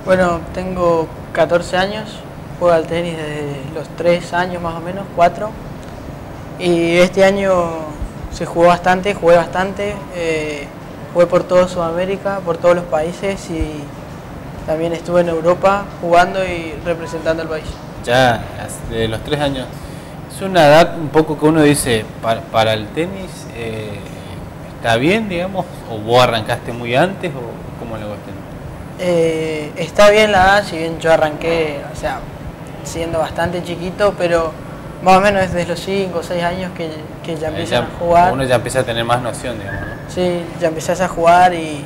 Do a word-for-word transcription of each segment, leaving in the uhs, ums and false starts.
Bueno, tengo catorce años, juego al tenis desde los tres años más o menos, cuatro. Y este año se jugó bastante, jugué bastante, eh, jugué por toda Sudamérica, por todos los países y también estuve en Europa jugando y representando al país. Ya desde los tres años, es una edad un poco que uno dice, para, para el tenis, eh, ¿está bien, digamos? ¿O vos arrancaste muy antes o cómo lo cuestión? Eh, está bien la edad, si bien yo arranqué, o sea, siendo bastante chiquito, pero más o menos desde los cinco o seis años que, que ya empiezan ya, a jugar. Uno ya empieza a tener más noción, digamos, ¿no? Sí, ya empezás a jugar y,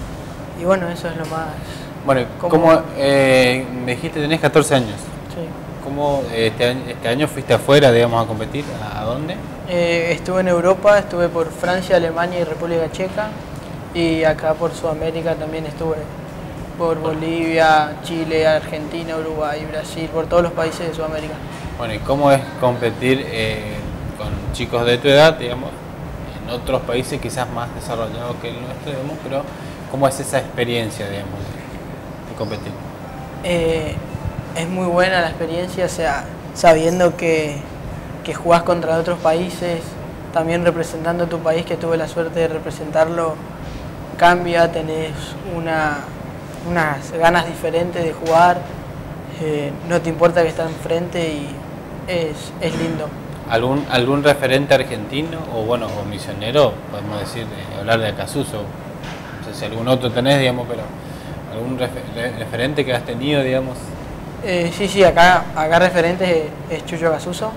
y bueno, eso es lo más... Bueno, ¿cómo, eh, me dijiste que tenés catorce años? Sí. ¿Cómo eh, este, año, este año fuiste afuera, digamos, a competir? ¿A dónde? Eh, estuve en Europa, estuve por Francia, Alemania y República Checa, y acá por Sudamérica también estuve por Bolivia, Chile, Argentina, Uruguay, Brasil, por todos los países de Sudamérica. Bueno, ¿y cómo es competir eh, con chicos de tu edad, digamos, en otros países quizás más desarrollados que el nuestro, digamos, pero cómo es esa experiencia, digamos, de, de competir? Eh, es muy buena la experiencia, o sea, sabiendo que, que jugás contra otros países, también representando a tu país, que tuve la suerte de representarlo, cambia, tenés una... unas ganas diferentes de jugar, eh, no te importa que estás enfrente y es, es lindo. ¿Algún, algún referente argentino o bueno o misionero, podemos decir, eh, hablar de Acasuso? No sé si algún otro tenés, digamos, pero algún refer, referente que has tenido, digamos. Eh, sí, sí, acá, acá referente es Chucho Acasuso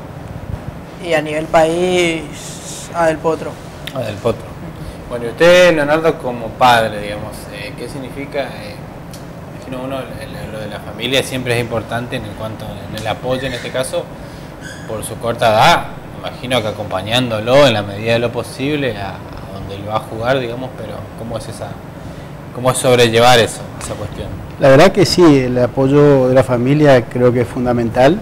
y a nivel país a Del Potro. A Del Potro. Bueno, y usted, Leonardo, como padre, digamos, eh, ¿qué significa? Eh, Uno, lo de la familia siempre es importante en cuanto en el apoyo, en este caso, por su corta edad, me imagino que acompañándolo en la medida de lo posible a, a donde él va a jugar, digamos, pero ¿cómo es esa, cómo es sobrellevar eso, esa cuestión? La verdad que sí, el apoyo de la familia creo que es fundamental.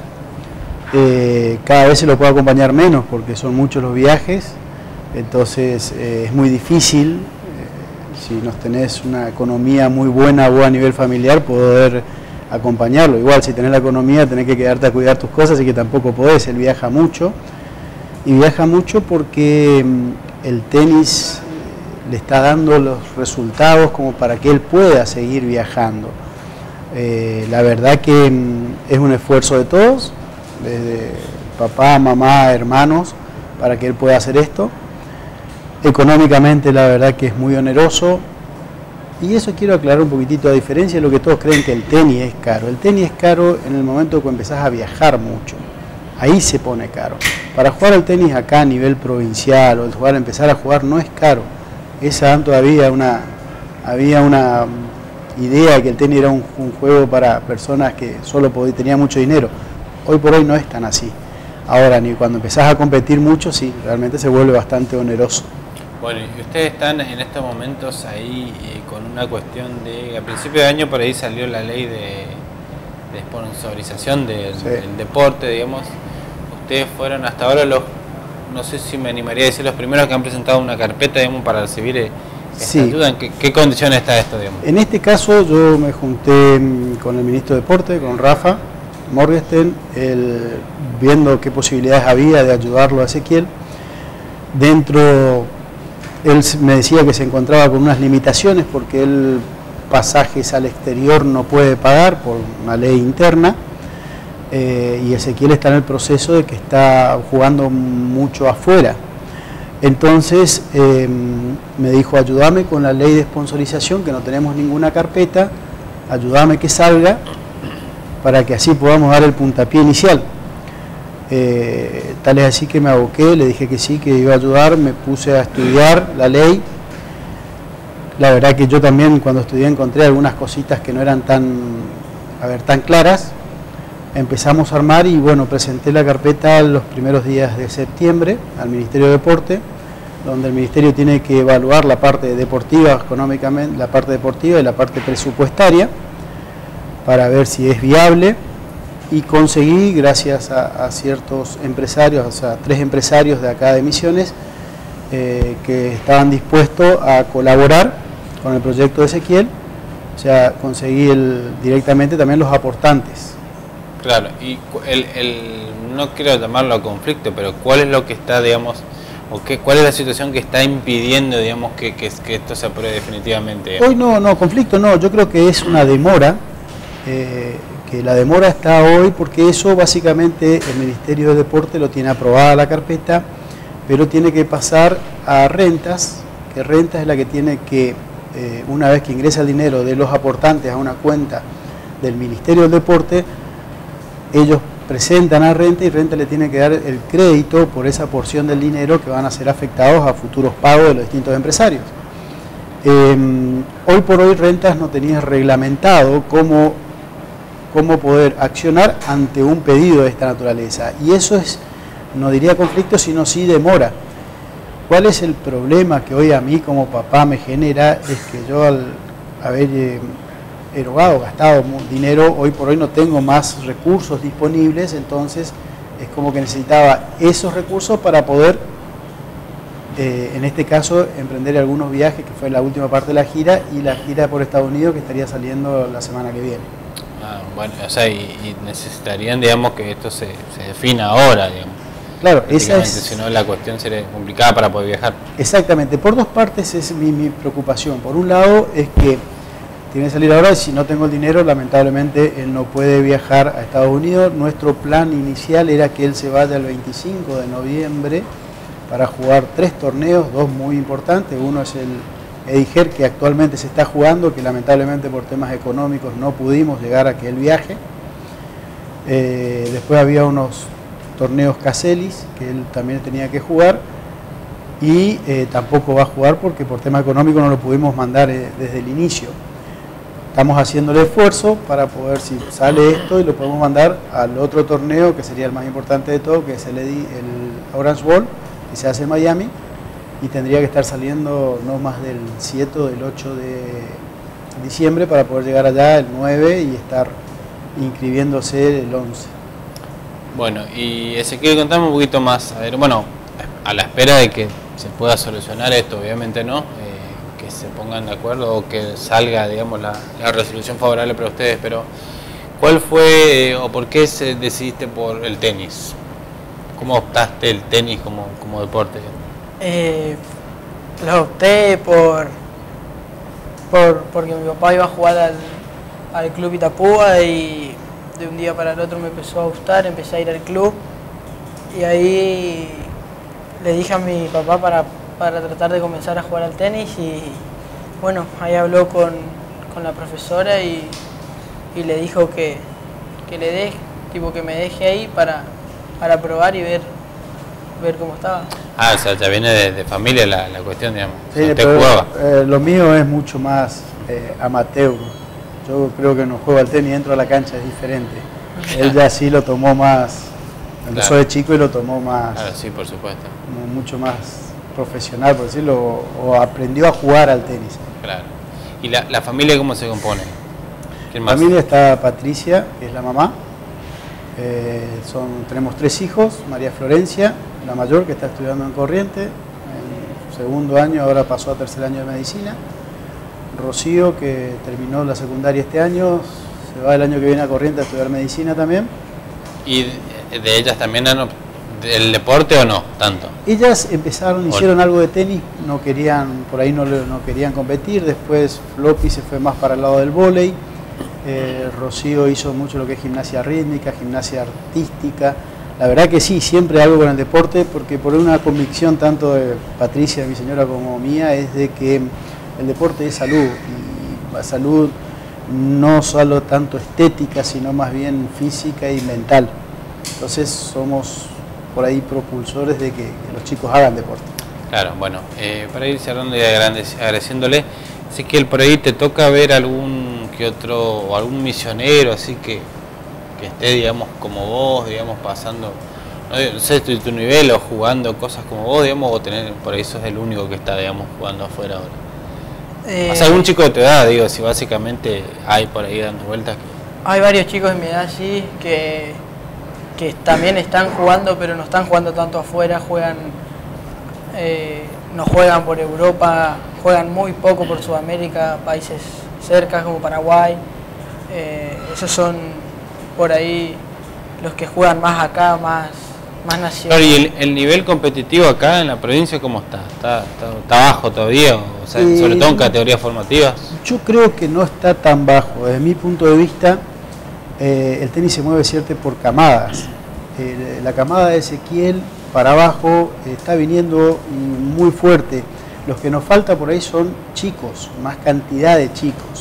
Eh, cada vez se lo puede acompañar menos porque son muchos los viajes, entonces eh, es muy difícil. Si nos tenés una economía muy buena vos a nivel familiar, poder acompañarlo. Igual, si tenés la economía, tenés que quedarte a cuidar tus cosas, así que tampoco podés. Él viaja mucho, y viaja mucho porque el tenis le está dando los resultados como para que él pueda seguir viajando. Eh, la verdad que es un esfuerzo de todos, desde papá, mamá, hermanos, para que él pueda hacer esto. Económicamente la verdad que es muy oneroso, y eso quiero aclarar un poquitito, a diferencia de lo que todos creen que el tenis es caro. El tenis es caro en el momento que empezás a viajar mucho, ahí se pone caro. Para jugar al tenis acá a nivel provincial o el jugar, empezar a jugar no es caro. Esa todavía una, había una idea de que el tenis era un, un juego para personas que solo podían, tenían mucho dinero. Hoy por hoy no es tan así. Ahora, ni cuando empezás a competir mucho, sí, realmente se vuelve bastante oneroso. Bueno, y ustedes están en estos momentos ahí eh, con una cuestión de... A principio de año por ahí salió la ley de, de sponsorización de, sí. del deporte, digamos. Ustedes fueron hasta ahora los... No sé si me animaría a decir los primeros que han presentado una carpeta, digamos, para recibir esta sí. ayuda. ¿En qué, qué condiciones está esto, digamos? En este caso yo me junté con el ministro de Deporte, con Rafa Morgenstern, el, viendo qué posibilidades había de ayudarlo a Ezequiel. Dentro, él me decía que se encontraba con unas limitaciones porque él pasajes al exterior no puede pagar por una ley interna, eh, y Ezequiel está en el proceso de que está jugando mucho afuera. Entonces eh, me dijo, ayúdame con la ley de sponsorización, que no tenemos ninguna carpeta, ayúdame que salga, para que así podamos dar el puntapié inicial. Eh, tal es así que me aboqué, le dije que sí, que iba a ayudar, me puse a estudiar la ley. La verdad que yo también cuando estudié encontré algunas cositas que no eran tan, a ver, tan claras. Empezamos a armar y bueno, presenté la carpeta los primeros días de septiembre al Ministerio de Deporte, donde el Ministerio tiene que evaluar la parte deportiva, económicamente, la parte deportiva y la parte presupuestaria, para ver si es viable. Y conseguí, gracias a, a ciertos empresarios, o sea, tres empresarios de acá de Misiones, eh, que estaban dispuestos a colaborar con el proyecto de Ezequiel O sea, conseguí el, directamente también los aportantes. Claro, y el, el, no quiero llamarlo conflicto, pero ¿cuál es lo que está, digamos, o qué, cuál es la situación que está impidiendo, digamos, que, que, que esto se apruebe definitivamente? Digamos? Hoy no, no, conflicto no, yo creo que es una demora, eh, que la demora está hoy porque eso básicamente el Ministerio de Deporte lo tiene aprobada la carpeta, pero tiene que pasar a rentas, que rentas es la que tiene que, eh, una vez que ingresa el dinero de los aportantes a una cuenta del Ministerio del Deporte, ellos presentan a renta y renta le tiene que dar el crédito por esa porción del dinero que van a ser afectados a futuros pagos de los distintos empresarios. Eh, hoy por hoy rentas no tenía reglamentado cómo, cómo poder accionar ante un pedido de esta naturaleza, y eso es, no diría conflicto, sino sí demora. ¿Cuál es el problema que hoy a mí como papá me genera? Es que yo al haber eh, erogado, gastado dinero, hoy por hoy no tengo más recursos disponibles, entonces es como que necesitaba esos recursos para poder, eh, en este caso, emprender algunos viajes, que fue la última parte de la gira, y la gira por Estados Unidos que estaría saliendo la semana que viene. Ah, bueno, o sea, y, y necesitarían, digamos, que esto se, se defina ahora, digamos. Claro, esa es... Si no, la cuestión sería complicada para poder viajar. Exactamente, por dos partes es mi, mi preocupación. Por un lado es que tiene que salir ahora y si no tengo el dinero, lamentablemente él no puede viajar a Estados Unidos. Nuestro plan inicial era que él se vaya el veinticinco de noviembre para jugar tres torneos, dos muy importantes. Uno es el Ediger, que actualmente se está jugando, que lamentablemente por temas económicos no pudimos llegar a que él viaje. Eh, después había unos torneos Caselis, que él también tenía que jugar, y eh, tampoco va a jugar porque por tema económico no lo pudimos mandar eh, desde el inicio. Estamos haciendo el esfuerzo para poder, si sale esto, y lo podemos mandar al otro torneo, que sería el más importante de todo, que es el, el Orange Bowl, que se hace en Miami, y tendría que estar saliendo no más del siete o del ocho de diciembre para poder llegar allá el nueve y estar inscribiéndose el once. Bueno, y Ezequiel, contame un poquito más, a ver, bueno, a la espera de que se pueda solucionar esto, obviamente no, eh, que se pongan de acuerdo o que salga, digamos, la, la resolución favorable para ustedes, pero ¿cuál fue eh, o por qué se decidiste por el tenis? ¿Cómo optaste el tenis como, como deporte? Eh, lo opté por, por porque mi papá iba a jugar al, al club Itapúa y de un día para el otro me empezó a gustar, empecé a ir al club y ahí le dije a mi papá para, para tratar de comenzar a jugar al tenis y bueno, ahí habló con, con la profesora y, y le dijo que, que le deje, tipo que me deje ahí para, para probar y ver, ver cómo estaba. Ah, o sea, ya viene de, de familia la, la cuestión, digamos. Sí, ¿Usted pero, jugaba? Eh, lo mío es mucho más eh, amateur. Yo creo que no juego al tenis dentro de la cancha, es diferente. Él ya sí lo tomó más, empezó Claro. de chico y lo tomó más, Claro, sí, por supuesto. como mucho más profesional, por decirlo, o, o aprendió a jugar al tenis. Claro. ¿Y la, la familia cómo se compone? ¿Quién En más? la familia está Patricia, que es la mamá. Eh, son, tenemos tres hijos, María Florencia, la mayor, que está estudiando en Corriente, en segundo año, ahora pasó a tercer año de medicina. Rocío, que terminó la secundaria este año, se va el año que viene a Corriente a estudiar medicina también. ¿Y de, de ellas también han, del deporte o no? Tanto. Ellas empezaron, hicieron algo de tenis, no querían, por ahí no, no querían competir, después Floppy se fue más para el lado del vóley, eh, Rocío hizo mucho lo que es gimnasia rítmica, gimnasia artística. La verdad que sí, siempre algo con el deporte, porque por una convicción tanto de Patricia, mi señora, como mía, es de que el deporte es salud, y la salud no solo tanto estética, sino más bien física y mental. Entonces somos por ahí propulsores de que, que los chicos hagan deporte. Claro, bueno, eh, para ir cerrando y agradeciéndole, sé que por ahí te toca ver algún que otro, o algún misionero así que, que esté, digamos, como vos, digamos, pasando, no, no sé, tu, tu nivel o jugando cosas como vos, digamos, o tener, por ahí sos el único que está, digamos, jugando afuera ahora. Eh, O sea, algún chico de tu edad, digo, si básicamente hay por ahí dando vueltas. Que... Hay varios chicos de mi edad, sí, que, que también están jugando, pero no están jugando tanto afuera, juegan, eh, no juegan por Europa, juegan muy poco por Sudamérica, países cerca, como Paraguay. Eh, esos son por ahí los que juegan más acá, más, más nacional. Claro, ¿y el, el nivel competitivo acá en la provincia cómo está? ¿Está, está, está bajo todavía? O sea, Eh, sobre todo en categorías formativas. Yo creo que no está tan bajo. Desde mi punto de vista, eh, el tenis se mueve cierto por camadas. Eh, la camada de Ezequiel para abajo eh, está viniendo muy fuerte. Los que nos falta por ahí son chicos, más cantidad de chicos.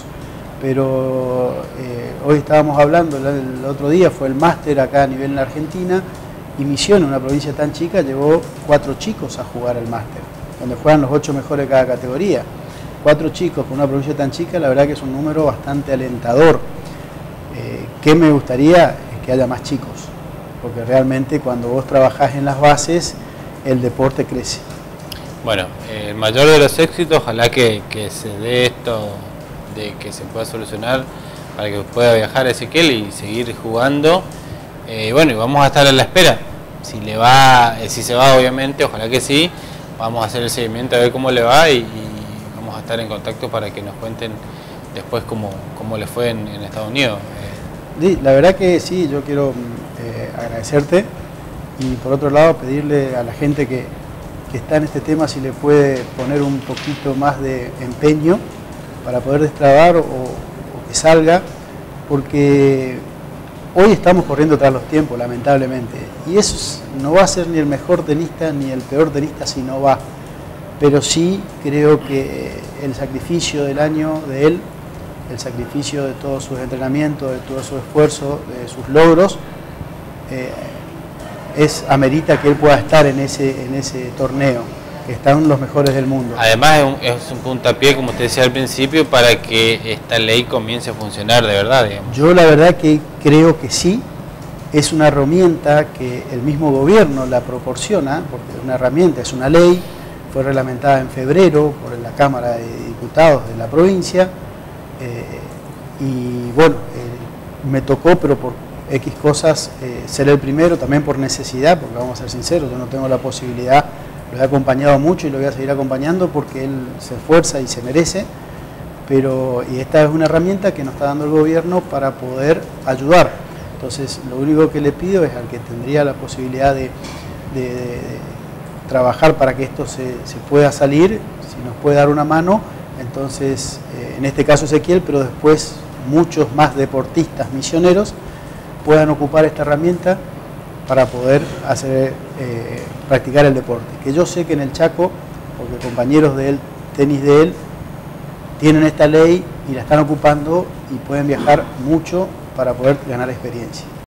Pero eh, hoy estábamos hablando, el otro día fue el máster acá a nivel en la Argentina, y Misiones, una provincia tan chica, llevó cuatro chicos a jugar el máster, donde juegan los ocho mejores de cada categoría. Cuatro chicos con una provincia tan chica, la verdad que es un número bastante alentador. Eh, ¿Qué me gustaría? Es que haya más chicos, porque realmente cuando vos trabajás en las bases, el deporte crece. Bueno, eh, el mayor de los éxitos, ojalá que, que se dé esto, de que se pueda solucionar para que pueda viajar a Ezequiel y seguir jugando. Eh, bueno, y vamos a estar a la espera. Si le va, eh, si se va, obviamente, ojalá que sí. Vamos a hacer el seguimiento a ver cómo le va y, y vamos a estar en contacto para que nos cuenten después cómo, cómo le fue en, en Estados Unidos. Eh, Sí, la verdad que sí, yo quiero eh, agradecerte y por otro lado pedirle a la gente que, que está en este tema si le puede poner un poquito más de empeño para poder destrabar o, o que salga, porque hoy estamos corriendo tras los tiempos, lamentablemente, y eso no va a ser ni el mejor tenista ni el peor tenista si no va, pero sí creo que el sacrificio del año de él, el sacrificio de todos sus entrenamientos, de todo su esfuerzo, de sus logros, eh, es amerita que él pueda estar en ese, en ese torneo, que están los mejores del mundo. Además es un, es un puntapié, como usted decía al principio, para que esta ley comience a funcionar de verdad, digamos. Yo la verdad que creo que sí, es una herramienta que el mismo gobierno la proporciona, porque es una herramienta, es una ley, fue reglamentada en febrero por la Cámara de Diputados de la provincia, eh, y bueno, eh, me tocó, pero por X cosas, eh, ser el primero, también por necesidad, porque vamos a ser sinceros, yo no tengo la posibilidad. Lo he acompañado mucho y lo voy a seguir acompañando porque él se esfuerza y se merece, pero y esta es una herramienta que nos está dando el gobierno para poder ayudar. Entonces, lo único que le pido es al que tendría la posibilidad de, de, de trabajar para que esto se, se pueda salir, si nos puede dar una mano, entonces, eh, en este caso Ezequiel, pero después muchos más deportistas misioneros puedan ocupar esta herramienta para poder hacer, eh, practicar el deporte. Que yo sé que en el Chaco, porque compañeros de él, tenis de él, tienen esta ley y la están ocupando y pueden viajar mucho para poder ganar experiencia.